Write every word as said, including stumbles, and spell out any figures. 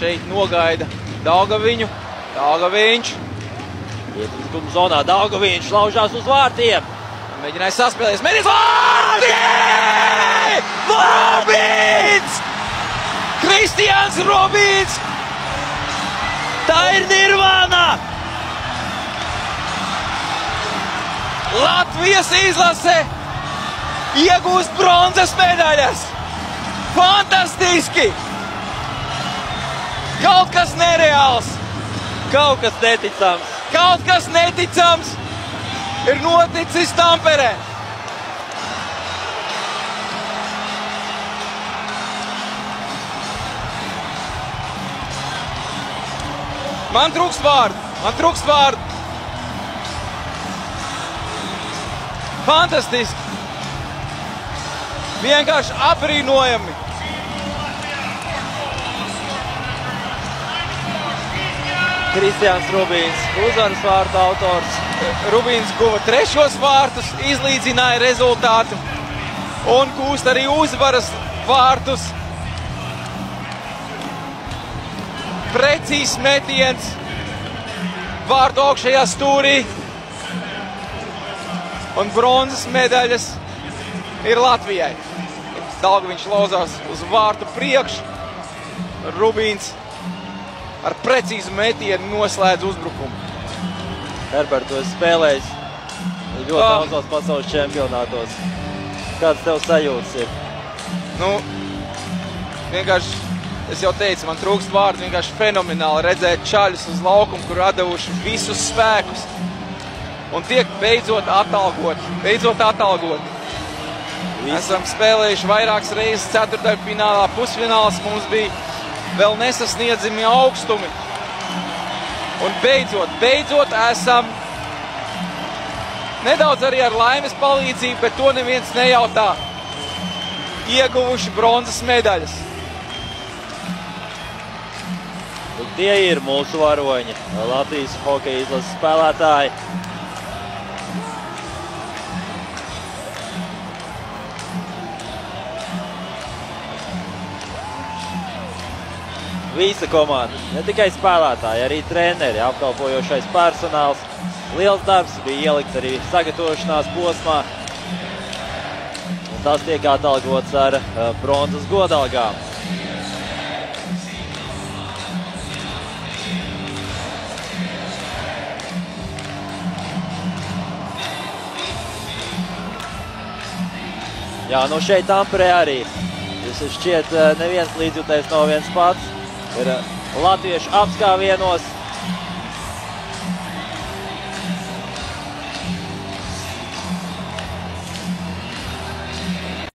šeit nogaida Daugaviņu. Daugaviņš. Ietrukuma zonā Daugaviņš laužās uz vārtiem. Mēģināja saspēlēties. Mēģinājis vārti! Robins! Kristians Robins! Tā ir nirvāna! Latvijas izlase iegūst bronzas medaļas! Fantastiski! Kaut kas nereāls! Kaut kas neticams! Kaut kas neticams ir noticis Tamperē! Man trūkst vārdu! Man trūkst vārdu! Fantastiski! Vienkārši apbrīnojami! Kristians Rubīns, uzvaras vārtu autors. Rubīns guva trešos vārtus, izlīdzināja rezultātu un kūst arī uzvaras vārtus. Precīzs metiens vārtu augšējā stūrī un bronzas medaļas ir Latvijai. Daugaviņš lauzās uz vārtu priekšu, Rubīns ar precīzu metienu noslēdz uzbrukumu. Herbert, tu esi spēlējis ļoti Ah. daudzos pasaules čempionātos. Kāds tev sajūtas ir? Nu, vienkārši, es jau teicu, man trūkst vārdu, vienkārši fenomenāli redzēt čaļus uz laukumu, kur atdevuši visus spēkus. Un tiek beidzot atalgot, beidzot atalgot. Visi. Esam spēlējuši vairākas reizes ceturtdaļfinālā, pusfināls mums bija vēl nesasniedzami augstumi. Un beidzot, beidzot esam nedaudz arī ar laimes palīdzību, bet to neviens nejautā, ieguvuši bronzas medaļas. Un tie ir mūsu varoņi, Latvijas hokeja izlases spēlētāji. Visa komanda, ne tikai spēlētāji, arī treneri, apkalpojošais personāls. Liels darbs bija ielikts arī sagatavošanās posmā. Un tas tiek atalgots ar uh, bronzas godalgām. Jā, nu šeit Tamperē arī. Šķiet, neviens līdzjutējs nav viens pats. Ir latviešu apskāvienos